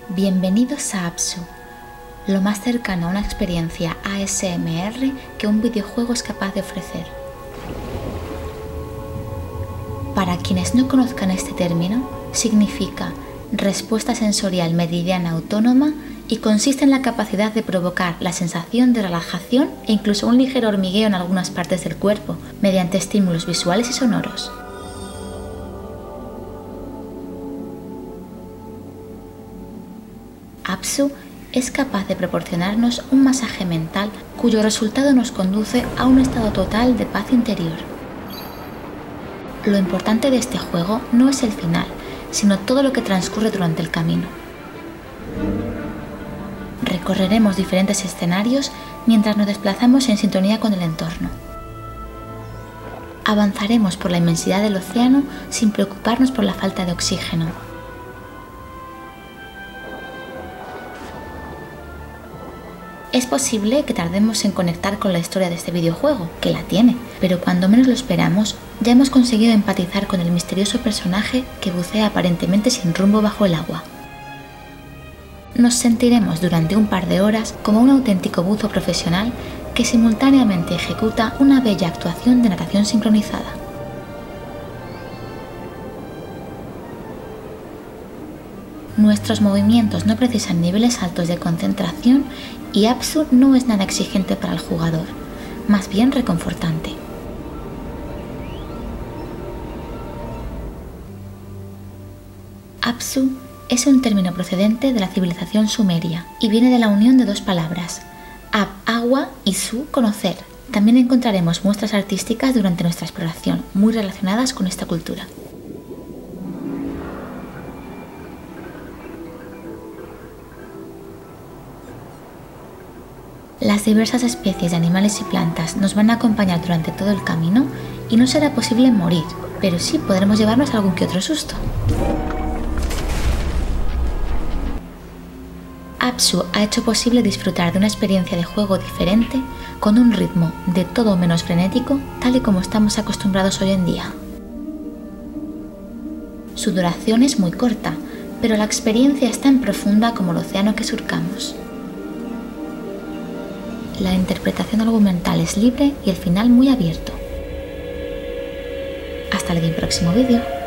Bienvenidos a Apsu, lo más cercano a una experiencia ASMR que un videojuego es capaz de ofrecer. Para quienes no conozcan este término, significa respuesta sensorial meridiana autónoma y consiste en la capacidad de provocar la sensación de relajación e incluso un ligero hormigueo en algunas partes del cuerpo mediante estímulos visuales y sonoros. Apsu es capaz de proporcionarnos un masaje mental cuyo resultado nos conduce a un estado total de paz interior. Lo importante de este juego no es el final, sino todo lo que transcurre durante el camino. Recorreremos diferentes escenarios mientras nos desplazamos en sintonía con el entorno. Avanzaremos por la inmensidad del océano sin preocuparnos por la falta de oxígeno. Es posible que tardemos en conectar con la historia de este videojuego, que la tiene, pero cuando menos lo esperamos, ya hemos conseguido empatizar con el misterioso personaje que bucea aparentemente sin rumbo bajo el agua. Nos sentiremos durante un par de horas como un auténtico buzo profesional que simultáneamente ejecuta una bella actuación de natación sincronizada. Nuestros movimientos no precisan niveles altos de concentración y Apsu no es nada exigente para el jugador, más bien reconfortante. Apsu es un término procedente de la civilización sumeria y viene de la unión de dos palabras, Ap, agua y Su, conocer. También encontraremos muestras artísticas durante nuestra exploración, muy relacionadas con esta cultura. Las diversas especies de animales y plantas nos van a acompañar durante todo el camino y no será posible morir, pero sí podremos llevarnos algún que otro susto. Apsu ha hecho posible disfrutar de una experiencia de juego diferente con un ritmo de todo menos frenético, tal y como estamos acostumbrados hoy en día. Su duración es muy corta, pero la experiencia es tan profunda como el océano que surcamos. La interpretación argumental es libre y el final muy abierto. Hasta el próximo vídeo.